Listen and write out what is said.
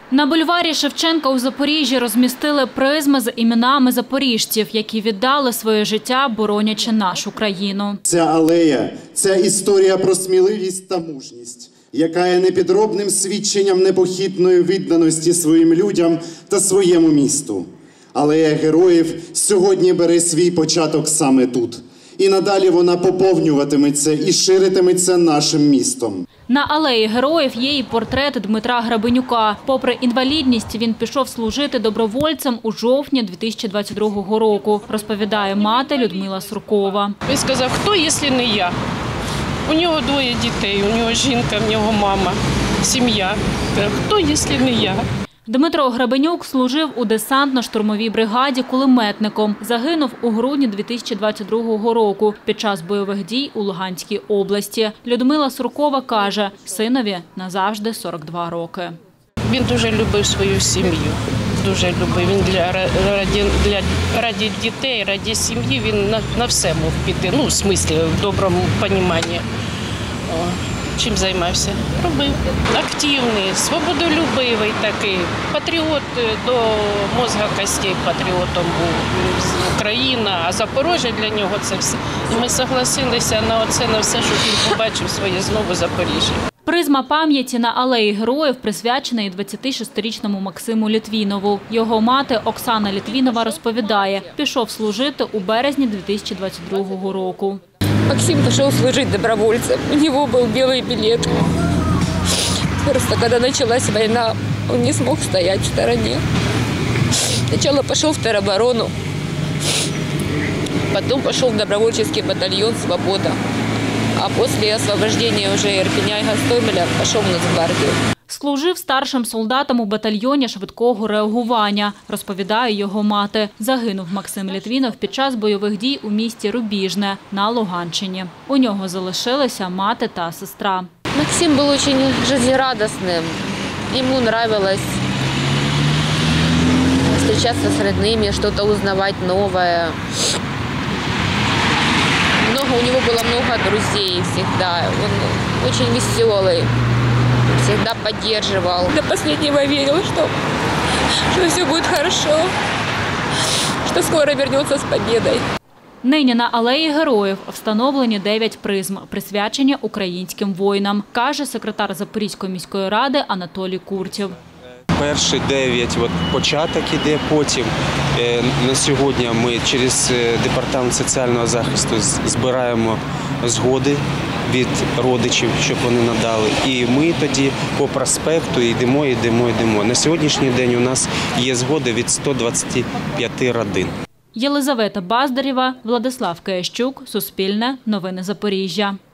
На бульварі Шевченка у Запоріжжі розмістили призми з іменами запоріжців, які віддали своє життя, боронячи нашу країну. Ця алея – це історія про сміливість та мужність, яка є непідробним свідченням непохитної відданості своїм людям та своєму місту. Алея героїв сьогодні бере свій початок саме тут. І надалі вона поповнюватиметься і ширитиметься нашим містом. На алеї героїв є і портрет Дмитра Гребенюка. Попри інвалідність, він пішов служити добровольцем у жовтні 2022 року, розповідає мати Людмила Суркова. Він сказав, хто, якщо не я? У нього 2 дітей, у нього жінка, у нього мама, сім'я. Хто, якщо не я? Дмитро Гребенюк служив у десантно-штурмовій бригаді кулеметником. Загинув у грудні 2022 року під час бойових дій у Луганській області. Людмила Суркова каже, синові назавжди 42 роки. Він дуже любив свою сім'ю, дуже любив. Він раді дітей, раді сім'ї, він на все мог піти, в смислі, в доброму розумінні. Чим займався? Робив. Активний, свободолюбивий такий. Патріот до мозга костей патріотом був. Україна, а Запоріжжя для нього це все. І ми согласилися на все, щоб він побачив своє знову Запоріжжя. Призма пам'яті на алеї героїв присвячена і 26-річному Максиму Літвінову. Його мати Оксана Літвінова розповідає, пішов служити у березні 2022 року. Максим пошел служить добровольцем. У него был белый билет. Просто когда началась война, он не смог стоять в стороне. Сначала пошел в тероборону, потом пошел в добровольческий батальон «Свобода». А после освобождения уже Ирпеня и Гостомеля пошел в Нацгвардию. Служив старшим солдатом у батальйоні швидкого реагування, розповідає його мати. Загинув Максим Літвінов під час бойових дій у місті Рубіжне на Луганщині. У нього залишилися мати та сестра. Максим был очень жизнерадостным. Ему нравилось встречаться с родными, что-то узнавать новое. У него было много друзей всегда. Он очень веселый, всегда поддерживал. До последнего верил, что все будет хорошо, что скоро вернется с победой. Нині на алеї героїв встановлені 9 призм, присвячені українським воїнам, каже секретар Запорізької міської ради Анатолій Куртєв. Перші 9 початок іде, потім на сьогодні ми через Департамент соціального захисту збираємо згоди від родичів, щоб вони надали. І ми тоді по проспекту йдемо. На сьогоднішній день у нас є згоди від 125 родин. Єлизавета Баздарєва, Владислав Киящук, Суспільне, Новини Запоріжжя.